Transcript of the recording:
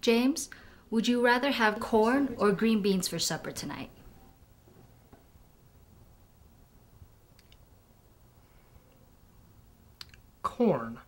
James, would you rather have corn or green beans for supper tonight? Corn.